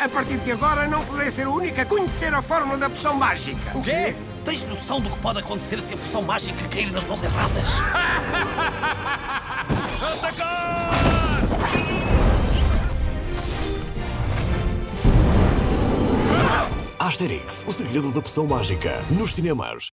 A partir de agora não poderei ser o único a conhecer a fórmula da poção mágica. O quê? Tens noção do que pode acontecer se a poção mágica cair nas mãos erradas? Atacar! Asterix, o segredo da poção mágica, nos cinemas.